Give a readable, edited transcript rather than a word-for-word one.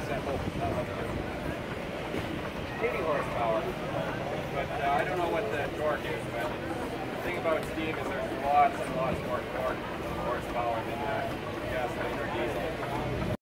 simple. 80 horsepower. But I don't know what the torque is, but the thing about steam is there's lots and lots more torque horsepower than gasoline or diesel.